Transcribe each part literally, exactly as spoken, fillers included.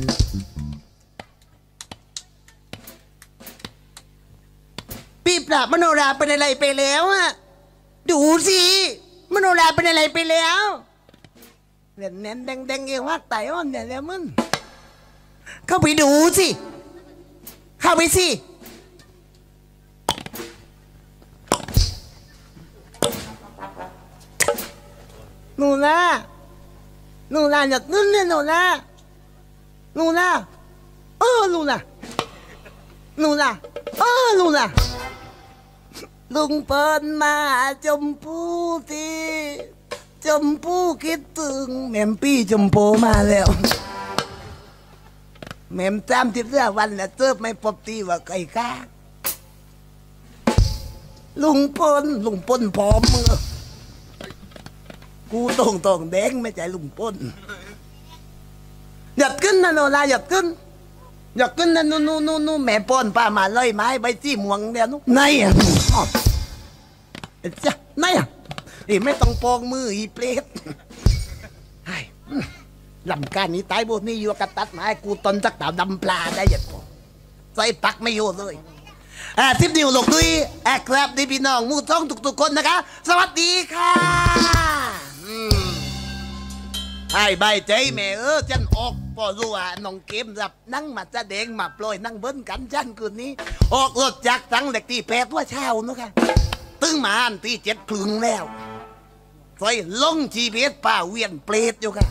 ปีปราบมโนราเป็นอะไรไปแล้วอะดูสิมโนราเป็นอะไรไปแล้วเน่นเน่นแดงแดงเอวักไตอ้อนเนี่ยแล้วมึงเข้าไปดูสิเข้าไปสิหนูนะหนูนะอยากขึ้นเนี่ยหนูนะหนูนะเออหนูนะหนูนะเออหนูนะลุงเปิ้ลมาจมพู่ที่จมพู่คิดถึงแม่มปี้จมโพมาแล้วแม่มจำที่เรื่องวันน่ะเจอไม่พบตีว่าไก่ข้าลุงเปิ้ลลุงเปิ้ลพร้อมมือกูตรงตรงแดงไม่ใจลุงเปิ้ลหยัดขึ้นนะโนราหยัดขึ้นหยัดขึ้นนะนู่นนู่นนู่นแม่ป้อนป้ามาเลยไม้ใบจี้ม่วงเดียวนู้นไหนอ่ะจ้ะไหนอ่ะอีไม่ต้องปองมืออีเปรตไอ้ลำการนี้ตายบนนี้อยู่กระตัดไม้กูตนจักดาวดำปลาได้ยังใส่ปักไม่อยู่เลยอ่าทิพนิวหลกด้วยแอกครับดีพี่น้องมูท้องทุกๆคนนะคะสวัสดีค่ะไอ้ใบใจแม่เออฉันออกพอรู้ว่าน้องเกมรับนั่งมาจะแดงมาปล่อยนั่งเบิ้ลกันฉันคืนนี้ออกรถจากตั้งเด็กที่แปดว่าเช้านะคะตึงมาอันที่เจ็ดครึ่งแล้วใส่ลงจีพีเอสป่าเวียนเปรตอยู่ค่ะ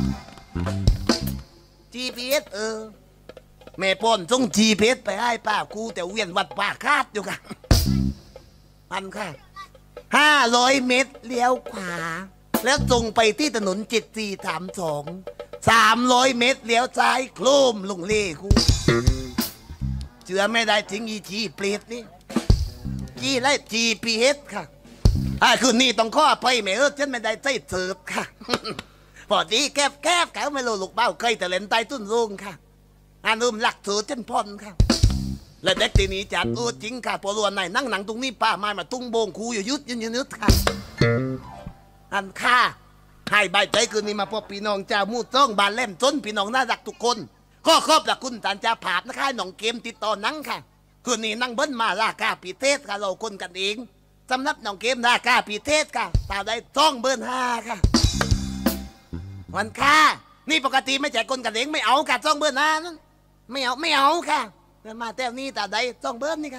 จีพีเอสเออแม่ป้อนส่งจีพีเอสไปให้ป้ากูแต่เวียนวัดป่าคาดอยู่ค่ะมันค่ะห้าร้อยเมตรเลี้ยวขวาแล้วส่งไปที่ถนนเจ็ดสี่สามสองสามร้อยเมตรเลี้ยวซ้ายโครมลงเล่กูเชื่อไม่ได้ถึงอีจีเปรตนี่จีไล่จีพีเอสค่ะอ่าคืนนี้ต้องข้อไปแม่เออฉันไม่ได้ใจเสิร์ฟค่ะพอดีแคบแคบแกไม่รู้ลูกเบ้าเคยแต่เล่นไตตุ้นลุงค่ะอานุ่มหลักถือเช่นพ่นค่ะและเด็กทีนี้จัดตัวจริงค่ะพอรวนไหนนั่งหนังตรงนี้ป้าไม้มาตุ้งโบงคูอยู่ยุดยืนยืนนึดค่ะอันค่าให้ใบใจคืนนี้มาพบพี่น้องเจ้ามู่ต้องบานเล่มจนพี่น้องน่ารักทุกคนข้อครอบจากคุณตานจ่าผาบนะคะน้องเกมติดต่อนั่งค่ะคืนนี้นั่งเบิ้ลมาลากาปีเทศค่ะเราคนกันเองสำนับน้องเกมลากาปีเทศค่ะตาได้ต้องเบิ้ลห้าค่ะวันค่านี่ปกติไม่ใช่คนกันเองไม่เอาค่ะต้องเบิ้ลห้านั่นไม่เอาไม่เอาค่ะมาแต้วนี้ตาได้ต้องเบิ้ลนี่ค่ะ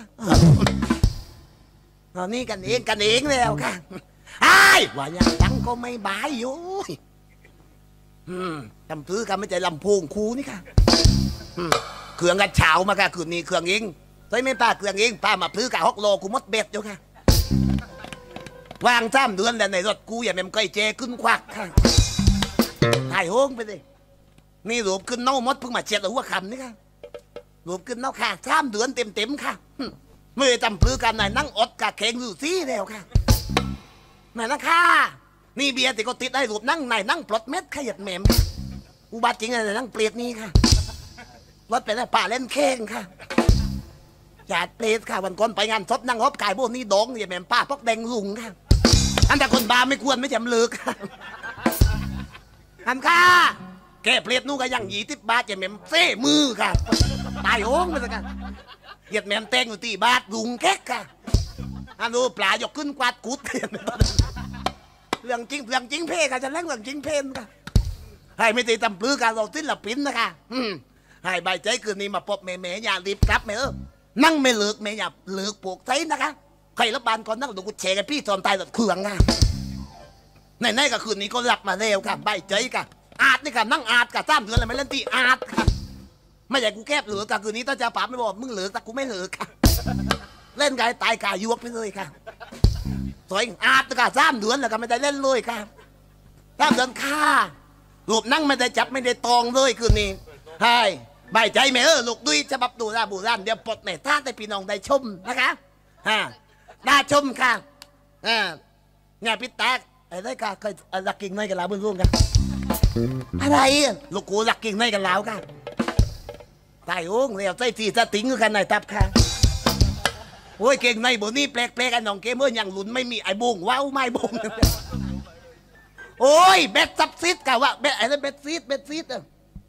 ตอนนี้กันเองกันเองแล้วค่ะไอ้ว่าอย่างดังก็ไม่บายอยู่อืมจำซื้อกันไม่ใจลำโพงคูนี่ค่ะเครื่องกันเฉามาค่ะคืนนี้เครื่องเองใช่ไหมป้าเครื่องเองป้ามาซื้อกับฮอกโลกูมดเบ็ดอยู่ค่ะวางซ้ำเดือนแต่ในรถกูอย่าแม่มก้อยเจขึ้นควักค่ะถ่ายโฮงไปเลยนี่หลบขึ้นเน่ามดเพิ่งมาเช็ดหัวคำนี่ค่ะหลบขึ้นเน่าค่ะซ้ำเดือนเต็มเต็มค่ะเมื่อจำซื้อกันไหนนั่งอดกะแข็งอยู่ซี่แล้วค่ะไหนนะค่ะนี่เบียร์ติก็ติดได้หลบนั่งไหนนั่งปลดเม็ดขยัดแหม่มอุบัติจริงอะไรนั่งเปลี่ยนนี่ค่ะรถไปได้ป่าเล่นแข้งค่ะจัดเปลี่ยนค่ะวันก่อนไปงานศพนั่งฮอบกายพวกนี้ดองอย่าแหม่มป้าพวกแดงลุงค่ะอันแต่คนบาไม่ควรไม่จำเลือกค่ะอันค่ะแกเปลี่ยนนู่นก็ยังหยีติบบาทอย่าแหม่มเซ่มือค่ะตายโอ้งไปสักกันเหยียดแหม่มแตงอยู่ตีบาทลุงแก๊กค่ะอันนู้ปลายกขึ้นกวาดกุดเรื่องจริงเรื่องจริงเพ่ค่ะจะเล่นเรื่องจริงเพ่นค่ะให้ไม่ตีตำปลื้อกันเราติ้นละปิ้นนะคะอืมให้ใบใจคืนนี้มาพบแม่แม่อย่ารีบกลับแม่เออนั่งไม่เลิกแม่อย่าเลิกปลูกไซนะคะใครรับบานก่อนนั่งดูกูเชกันพี่ตอนตายหลอดเครื่องค่ะในในก็คืนนี้ก็รับมาเร็วค่ะใบใจค่ะอาดนี่ค่ะนั่งอาดค่ะซ้ำเดือนอะไรไม่เล่นตีอาดค่ะไม่ใช่กูแคบเหลือค่ะคืนนี้ถ้าจะปาไม่บอกมึงเหลือแต่กูไม่เหลือค่ะเล่นกายตายกายยวกไปเลยค่ะสวยอาดค่ะซ้ำเดือนแล้วก็ไม่ได้เล่นเลยค่ะซ้ำเดือนค่ะลูกนั่งไม่ได้จับไม่ได้ตองเลยคืนนี้ใช่ใบใจแม่เออลูกดุยจะบับดูราบูรานเดี๋ยวปลดแม่ท่าได้พี่น้องได้ชมนะคะฮะได้ชมค่ะอ่าเนี่ยพี่ตาอะไรค่ะเคยรักกิ่งในกันแล้วบุญรุ่งกันอะไรลูกกูรักกิ่งในกันแล้วค่ะตายโอ้งเรียวใจทีจะติ้งกันไหนตับค่ะโอ้ยเก่งในบุนี่แปลกๆกันน้องเกมเมื่อยังหลุนไม่มีไอ้บุ้งว้าวไม่บุ้งโอ้ยเบ็ดซับซิดกะว่าเบ็ดอะไรเบ็ดซีดเบ็ดซีดเออ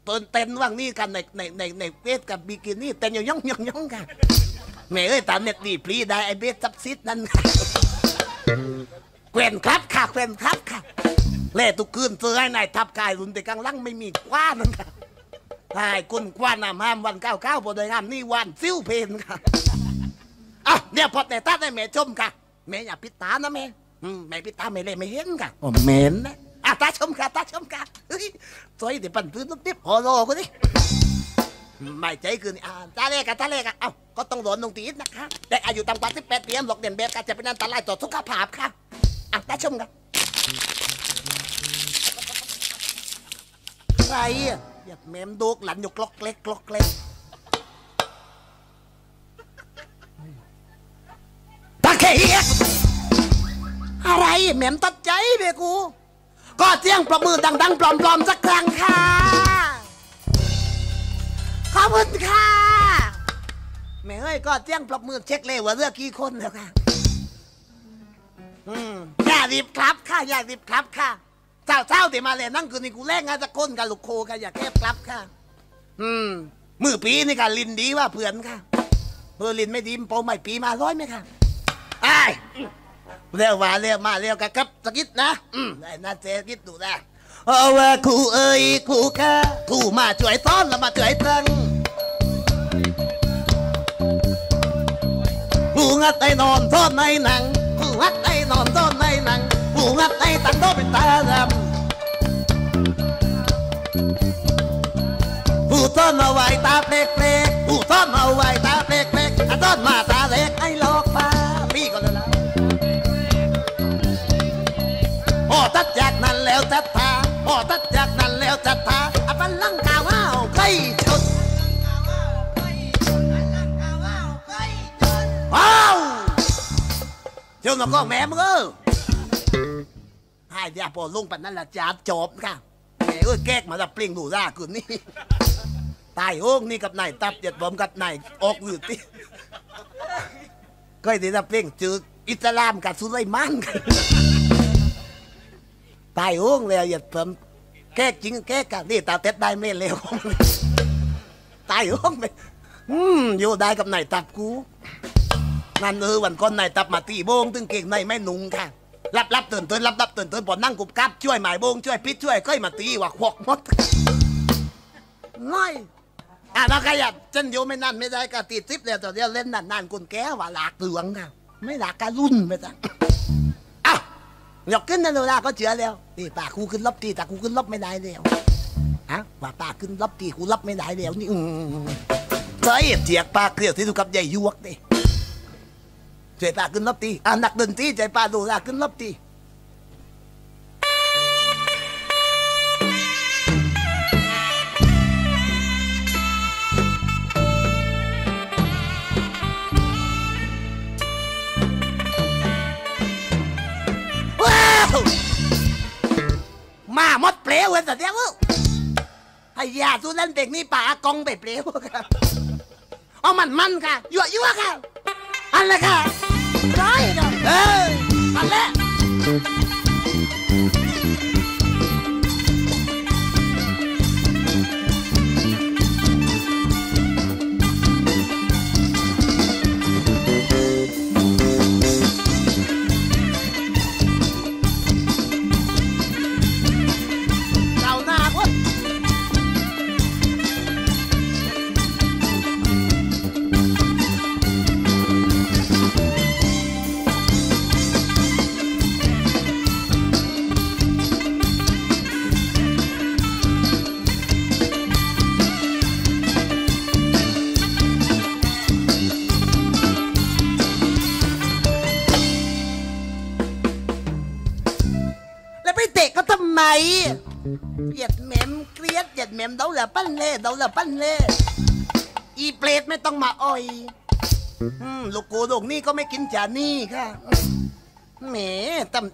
เต้นเต้นว่างนี่กันในในในในเวทกับบิกินี่เต้นย่องย่องย่องกันแม่เอ้ยตามเน็ตดีพลีได้ไอเบสซับซิดนั่นแกวนครับค่ะแกวนครับค่ะเล่ตุกคืนเสื้อให้นายทับกายรุนแต่กลางลังไม่มีกว้านั่นค่ะไอ้กุนกว้านน้ำห้ามวันเก้าเก้าพอได้ห้ามนี่วันซิ้วเพนค่ะอ่ะเนี่ยพอแต่ตาได้แม่ชมค่ะแม่อย่าปิดตานะแม่แม่ปิดตาไม่เลยไม่เห็นค่ะโอ้แม่นะอ่ะตาชมค่ะตาชมค่ะเฮ้ยสวยแต่ปั่นพื้นตุ๊บติ๊บพอรอกูดิไม่ใจคืนอ่าตาเล็กอะตาเล็กอะเอ้าก็ต้องโดนตรงตีนนะคะแต่อายุต่ำกว่าสิบแปดปีหลอกเด่นเบสก็จะเป็นอันตรายต่อสุขภาพค่ะอ่ะตาชมค่ะใครอ่ะอยากแมมดูกหลันอยู่กลอกเล็กกลอกเล็กตาเขียอะไรแมมตัดใจเบกูก็เจียงประมือดังๆปลอมๆสักครั้งค่ะขอบคุณค่ะแม่เอ้ยก็เจียงปรบมือเช็คเลยว่าเลือกกี่คนแล้วค่ะอืมอย่ารีบครับค่ะอย่ารีบครับค่ะเจ้าเจ้าที่มาเลยนั่งคืนนี่กูแลกงานจะก้นกับลูกโคกันอย่าแคบครับค่ะอืมมือปีนี่ค่ะลินดีว่าเพื่อนค่ะเพื่อลินไม่ดีโปไม่ปีมาร้อยไหมค่ะไอ้เร็วมาเร็วมาเร็วกันครับสกิดนะอืมได้น่าเจ๊กิดดูนะโอ้ว่าครูเอ้ยครูค่ะครูมาช่วยซ้อนแล้วมาช่วยตั้งครูงัดไอ้นอนซ้อนในหนังครูงัดไอ้นอนซ้อนในหนังครูงัดไอ้ตั้งโตเป็นตาดำครูซ้อนเอาไว้ตาเปลกเปลกครูซ้อนเอาไว้ตาเปลกเปลกอ่ะซ้อนมาตาเล็กไอ้หลอกฟ้าพี่ก็เลยละโอ้ตัดจากนั้นแล้วจัดตาโอ้ตัดจากนั้นแล้วจัดตาอ่ะปันลังกาวอ้าวใครชุดว้าวเจ้าหน้าก็แม่มึงเออให้เดี๋ยวพอลงปันนั้นละจัดจบค่ะแม่เอ้ยแก๊กมาจะปลิ้งดูร่าคืนนี้ตายโอ้งนี่กับนายตับเจ็ดบอมกับนายออกอยู่ที่ก็ที่จะปลิ้งจืดอิสลามกับสุไลมานกันตายโอ้งเลยอย่าเพิ่มแก๊กจริงแก๊กกันนี่ตาเต็ดได้ไม่เร็วตายโอ้งไปอืมอยู่ได้กับนายตับกูนั่นเออวันก่อนนายตับมาตีโบงตึงเก่งในไม่นุ่งค่ะรับรับเตือนเตือนรับรับเตือนเตือนพอนั่งกุบกับช่วยหมายโบงช่วยพิษช่วยก้อยมาตีว่าขวกมดน้อยอ่ะแล้วใครอยากเช่นโยไม่นั่นไม่ได้ก็ตีทิปแล้วแต่เดี๋ยวเล่นนั่นนั่นกุนแก้ว่าหลากเหลืองค่ะไม่หลากกระรุ่นไปจ้ะอ้าวหยอกขึ้นนั่นเลยนะก็เชื่อแล้วนี่ปากกูขึ้นลบตีแต่กูขึ้นลบไม่ได้แล้วฮะว่าปากขึ้นลบตีกูลบไม่ได้แล้วนี่อืมใช่เจียกปากเกลียวที่ดูกับใหญ่ยวกดิใจปาขึ้นลบตีอ่านักดนตรีใจปาดูลาขึ้นลบตีว้าวมาหมดเปลวเลยแต่เดี๋ยวให้ยาสุนันเด็กนี่ป่ากองไปเปลวครับเอามันมันค่ะยั่วยั่วค่ะอันละค่ะร้อยกันเอออันละเราหน้าคนไหมเหยียดแหมมเกลียดเหยียดแหมมเดาละปั้นเล่เดาละปั้นเล่อีเปรตไม่ต้องมาอ่อยอืมลูกกูลูกนี่ก็ไม่กินจานี่ค่ะแหมตำ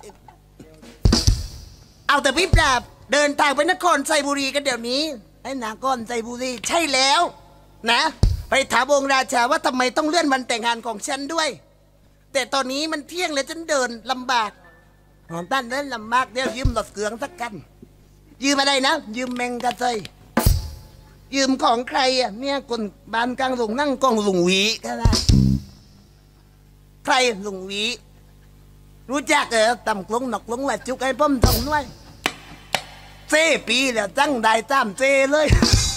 เอาแต่พี่ปราบเดินทางไปนครไซบุรีกันเดี๋ยวนี้ไอ้นครไซบุรีใช่แล้วนะไปถามองค์ราชาว่าทำไมต้องเลื่อนวันแต่งงานของฉันด้วยแต่ตอนนี้มันเที่ยงแล้วฉันเดินลำบากของท่านนั้นลำบากเดี๋ยวยืมหลอดเกลืองสักกันยืมอะไรนะยืมแมงกะเซยยืมของใครอ่ะเนี่ยคนบ้านกลางลุงนั่งกองลุงหวีก็ได้ใครลุงหวีรู้จักเออตำกลงหนกลงว่าจุกไอ้ป้อมทองน้อยเซปีแล้วจังได้ตามเซเลย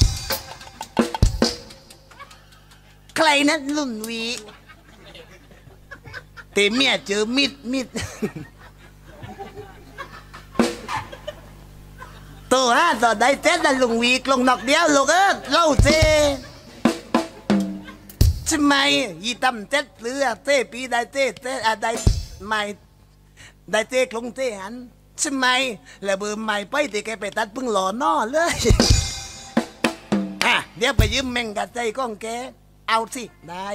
ใครนะลุงหวีแต่เมียเจอมิดมิดตัวฮะต่อได้เต้นลุงวีกลงนอกเดียวลูกเออเล่าเจใช่ไหมยีตำเต้นเรือเต้ปีได้เต้เต้ได้ไม่ได้เต้ลงเต้หันใช่ไหมแล้วเบอร์ใหม่ไปที่แกไปตัดพึ่งหล่อนอเลยอ่ะเดี๋ยวไปยืมแมงกะใจก้องแกเอาสิได้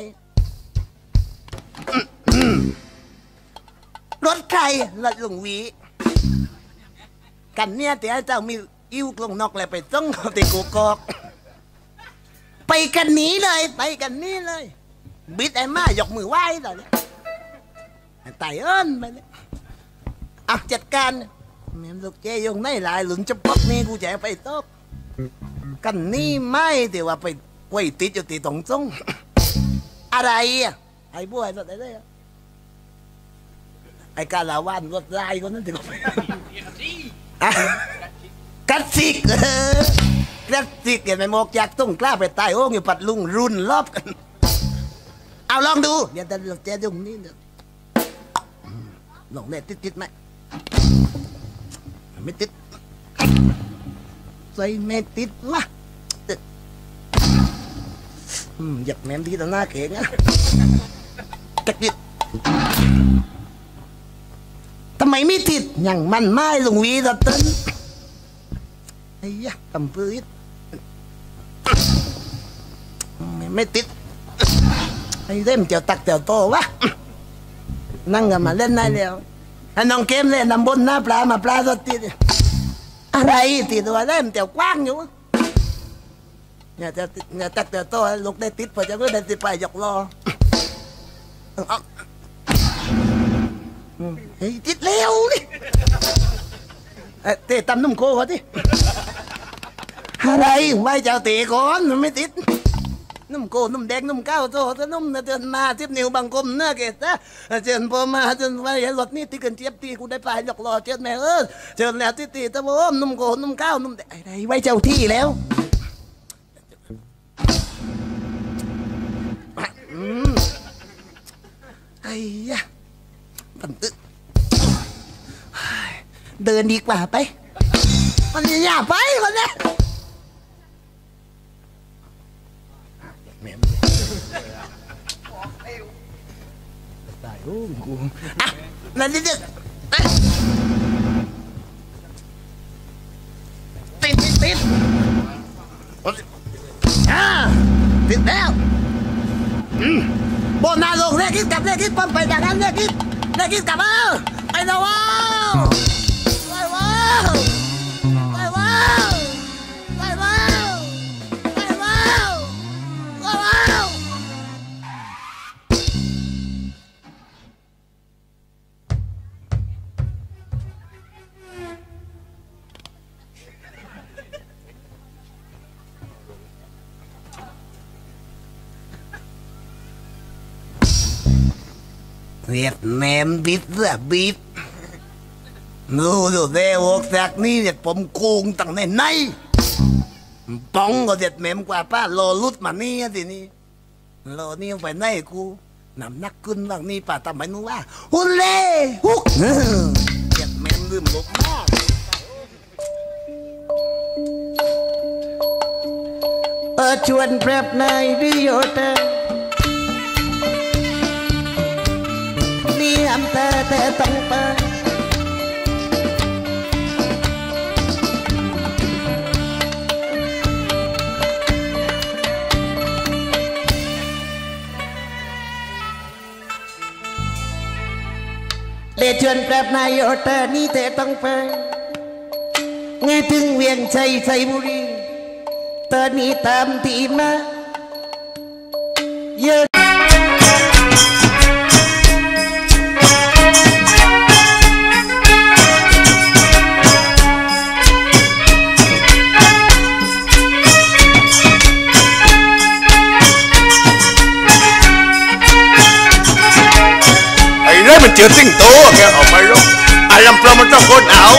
รถใครรถลุงวีกันเนี่ยแต่เจ้ามีอิ่วกลงนอกแล้วไปต้องเอาตีกูกอกไปกันนี้เลยไปกันนี้เลยบิดไอ้มายกมือไหว้ตอนนี้ไต่เอิ้นไปเลยอ่ะจัดการแม่ลูกเจยงไม่หลายหลุนจะป๊อกนี่กูจะไปตกกันนี่ไม่แต่ว่าไปไว้ติดอยู่ตีตรงจงอะไรอ่ะไอ้บัวไอ้สัตว์อะไรไอ้การลาวานรถไล่คนนั้นถึงไปกัดซิกกัดซิกเห็นไหมโมกจากตุ้งกล้าไปตายโอ้ยปัดลุงรุนรอบกันเอาลองดูเดี๋ยวจะลองเจดุงนี่เดี๋ยวลองเล่นติดติดไหมไม่ติดใส่ไม่ติดวะอยากแม่ดีต่อหน้าเก๋งนะจะติดทำไมไม่ติดอย่างมันไม่ลงวีตัดต้นไอ้ยะตำปืดไม่ติดไอ้เล่มเจียวตักเจียวโตวะนั่งกันมาเล่นได้แล้วไอ้น้องเกมเล่นนำบนหน้าปลามาปลาสดติดอะไรติดตัวเล่มเจียวกว้างอยู่เนี่ยจะเนี่ยตักเจียวโตลูกได้ติดพอจะก็ได้ติดไปหยอกล้อเฮ้ยติดเร็วนี่เตะตำนุ่มโคเขาดิอะไรไว้เจ้าเตะก่อนมันไม่ติดนุ่มโคนุ่มแดงนุ่มเก้าโตจะนุ่มเดินมาทิพนิ้วบางกลมเนื้อเกศนะเจิญพอมาจนไว้รถนี่ตีกันเจี๊ยบตีกูได้ปลายหยอกล้อเจิญแม่เออเจิญแล้วตีตีตะโมนุ่มโคนุ่มเก้านุ่มอะไรไว้เจ้าที่แล้วไอ้ยะปันตึกเดินดีกว่าไปมันอย่าไปคนนี้แม่ตายโอ้กูอ่ะนั่นดิติดติดติดอ่าติดแล้วโบนาลงเรียกคิดกลับเรียกคิดปั๊มไปจากนั้นเรียกคิดเรียกคิดกลับเออไปนะว้าวไปว้าวไปว้าวไปว้าวไปว้าวไปว้าวเวียดนามบิดอะบิดนูดูเดี๋ยวจากนี้เนี่ยผมโกงตั้งในในป้องก็เด็ดแม่มกว่าป้าโลลุดมานี่สินี่โลนี่ไปไหนกูนำนักขึ้นบางนี่ป้าทำไมนู้ว่าหุ่นเล่ฮุกเด็ดแม่มลืมลบมากเออชวนแปรบนายดิโยเตอำแต่แต่ต้องไปเลชวนแปรบนายโยเตนี่แต่ต้องไปไงถึงเวียงชัยชัยบุรีตอนนี้ตามที่มาเยอะอสิงโตแกออกมาลงอารมณ์เพราะมันต้องคนเอา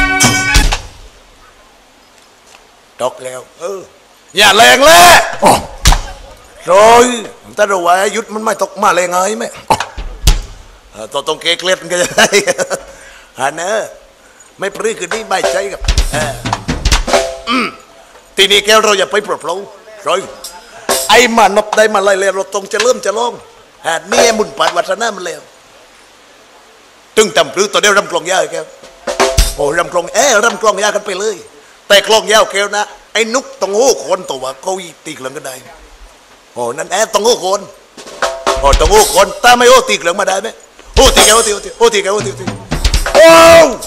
ตกแล้วเอออย่าแรงเลยโอ้ยถ้าเราว่ายุดมันไม่ตกมาแรงไงไหมตัวตรงเกลียดกันจะได้ฮะเนอะไม่ปลื้มคืนนี้ใบใจกับทีนี้แกเราอย่าไปปลดปล่อยร้อยไอ้มานบได้มาไล่เลยเราตรงจะเริ่มจะลงฮะนี่มุนปัดวัฒนามันเลยตึงต่ำปลื้มตัวเดียวรำกลองยาวแกโอ้รำกลองเอ๊ะรำกลองยาวกันไปเลยแต่กลองยาวแกนะไอ้นุกตรงโอ้คนตัวเขาตีกลังกันได้โอ้นั่นแอ๊ะตรงโอ้คนโอ้ตรงโอ้คนถ้าไม่โอ้ตีกลังมาได้ไหมโอ้ตีแกโอ้ตีโอ้ตีโอ้ตีแกโอ้ตีโอ้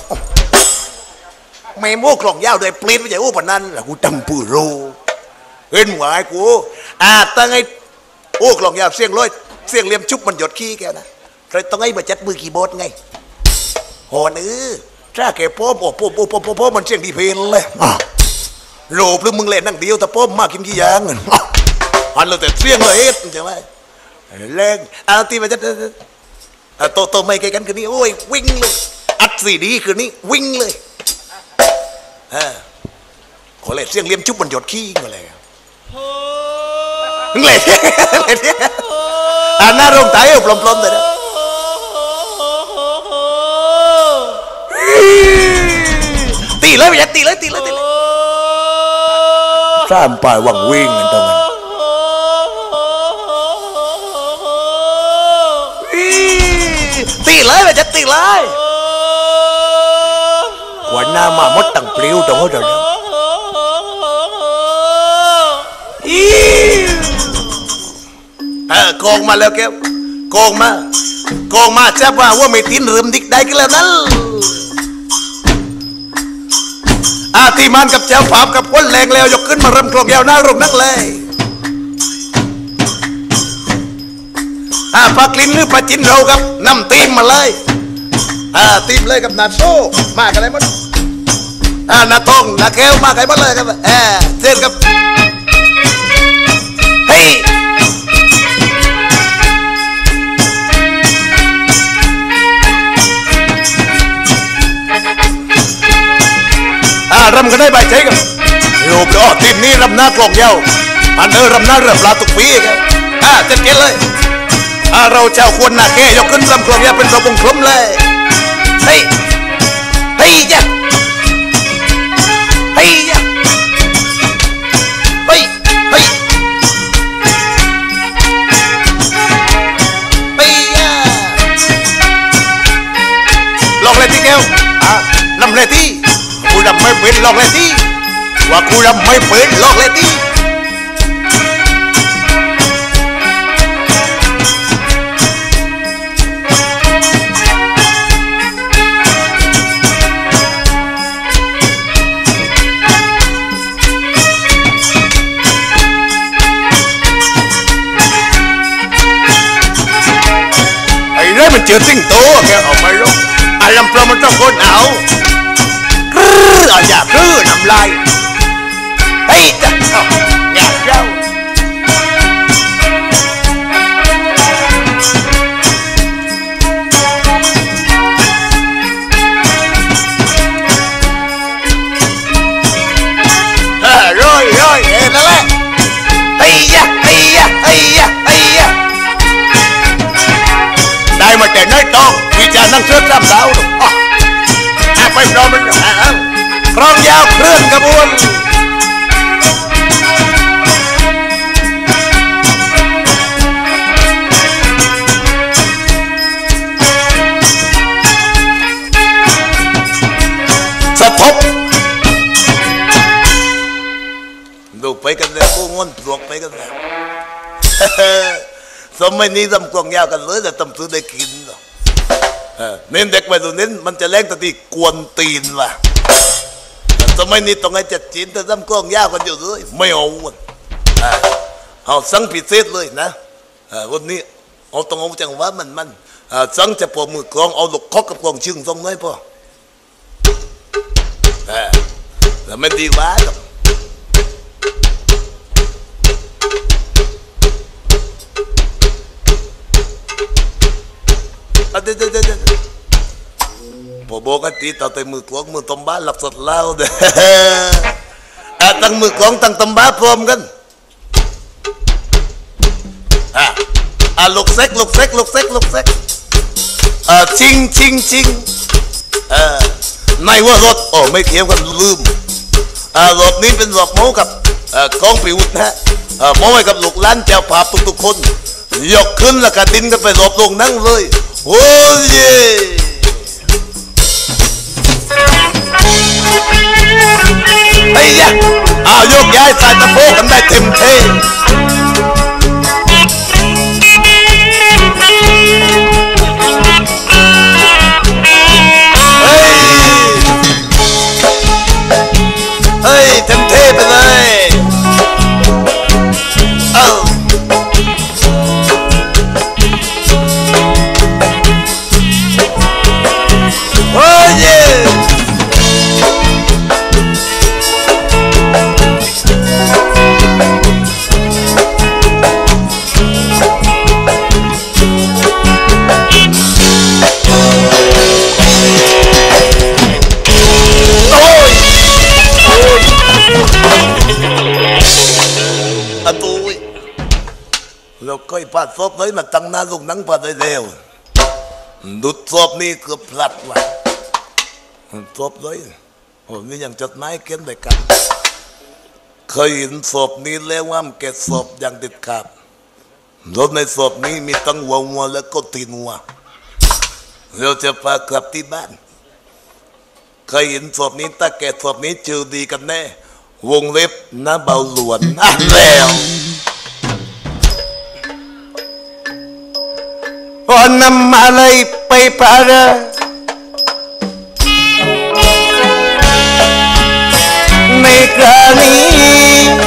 ไม่โม่กล่องยาวเลยปลิ้นไม่ใช่โอ้ปนนั้นกูจำปืนรู้เห็นหัวไอ้กูอ่าตั้งไอ้โอ้กล่องยาวเสียงร้อยเสียงเลียมชุบมันหยดขี้แกนะใครต้องไอ้มาจัดมือกี่โบสไงโหนือถ้าแกป้อมโอ้ป้อมโอ้ป้อมป้อมมันเสียงดีเพลนเลยโลพลึงมึงเล่นนั่งเดียวแต่ป้อมมากกินกี่อย่างอันเราแต่เสียงเลยใช่ไหมแรงอ่าตีมาจัดโตโตไม่ไกลกันคืนนี้โอ้ยวิ่งเลยอัดสีดีคืนนี้วิ่งเลยฮะขอเลยเสียงเลี้ยมชุบมันหยดขี้มาเลยมึงเลยอ่าหน้าโรงตายเอาปลอมๆเลยนะตีเลยไปยัดตีเลยตีเลยตีเลยสามป่ายวังวิ่งกันตรงนั้นตีเลยไปยัดตีเลยวันหน้ามามดตั้งปลิวตรงนั้นเลยเออกองมาแล้วแกกองมากองมาแจ๊บว่าว่าไม่ตีนเริ่มดิกได้กันแล้วนั่นอาทีมันกับเจ้าภาพกับคนแรงแล้วยกขึ้นมาเริ่มกลองยาวหน้าโรงนักเลยอาปากลิ้นหรือปลาจินเราครับนำทีมมาเลยอ่าทีมเลยกับนาโซ่มากันเลยมั้งอ่านาทองนาแก้วมากันหมดเลยครับเออเช่นกับเฮ้ยอ่ารำกันได้ใบใจกันโยกอ๋อทีมนี้รำหน้ากลองยาวอันเออรำหน้าเรือปลาตุกปีครับอ่าจัดเกณฑ์เลยอ่าเราเจ้าควรนาแก้ยกขึ้นรำกลองยาวเป็นระบงคล้มเลยเฮ้ยเฮ้ยจ้ะเฮ้ยจ้ะเฮ้ยเฮ้ยเฮ้ยจ้ะลองเลยที่แก้วอ่ารำเลยที่กูรำไม่เป็นลองเลยที่ว่ากูรำไม่เป็นลองเลยที่มันเจอสิงโตแกออกมาลงอารมณ์เพราะมันต้องคนเอากรื้อเอาอย่ากรื้อน้ำลายเฮ้ยจ้ะอย่าเจ้าเออร้อยร้อยเอ็นนั่นแหละเฮ้ยยะเฮ้ยยะเฮ้ยยะเฮ้ยยะได้มาแต่น้อยตองวิจารณ์นั่งเชื่อตามดาวอ๋อไปพร้อมมันกรองยาวเคลื่อนกระบวนสะทบดูไปกันเลยกูงอนปลวกไปกันเลยสมัยนี้ทำกลองยาวกันเลยแต่ทำซื้อได้กินหรอเน้นเด็กไปตรงนี้มันจะแรงตัที่กวนตีนว่ะสมัยนี้ต้องให้จัดจีนแต่ทำกลองยาวกันอยู่เลยไม่เอาเอาสั่งพิเศษเลยนะวันนี้เอาต้องเอาจังหวะมันมันสั่งจะปวดมือกลองเอาลูกคอกกับกลองชึงตรงน้อยพอแต่ไม่ดีวะอ่ะเดี๋ยวเดี๋ยวเดี๋ยวพอบอกกันตีต่อแต่มือกลองมือตมบ้าหลับสดเล่าเด้ออ่ะตั้งมือกลองตั้งตมบ้าพร้อมกันอ่ะอ่ะลูกเซ็กลูกเซ็กลูกเซ็กลูกเซ็กอ่ะชิงชิงชิงอ่าในว่ารถโอ้ไม่เกี่ยวกันลืมอ่ารถนี้เป็นรถโม้กับอ่ากองปิวนะอ่าโม้ให้กับลูกหลานเจ้าภาพทุกๆคนยกขึ้นแล้วก็ดินกันไปรบลงนั่งเลยโอ้ยไอ้ยะเอายกย้ายสายตะโพกกันได้เต็มที่เฮ้ยเฮ้ยเต็มที่ไปเลยเอ้าโอ้ยอะตุยเราค่อยพาดซบเลยมาตั้งหน้าลูกนังพาได้เร็วดุดซบนี่เกือบพลัดว่ะซบเลยโอ้นี่ยังจดหมายเขียนไปกันเคยเห็นศพนี้แล้วว่ามันแกะศพอย่างเด็ดขาดรถในศพนี้มีตั้งหัววัวแล้วก็ตีนวัวเราจะพากลับที่บ้านเคยเห็นศพนี้ตาแกะศพนี้จือดีกันแน่วงเล็บน้าเบาหลวนอ่ะแล้วพอนำมาเลยไปพาราในคราวนี้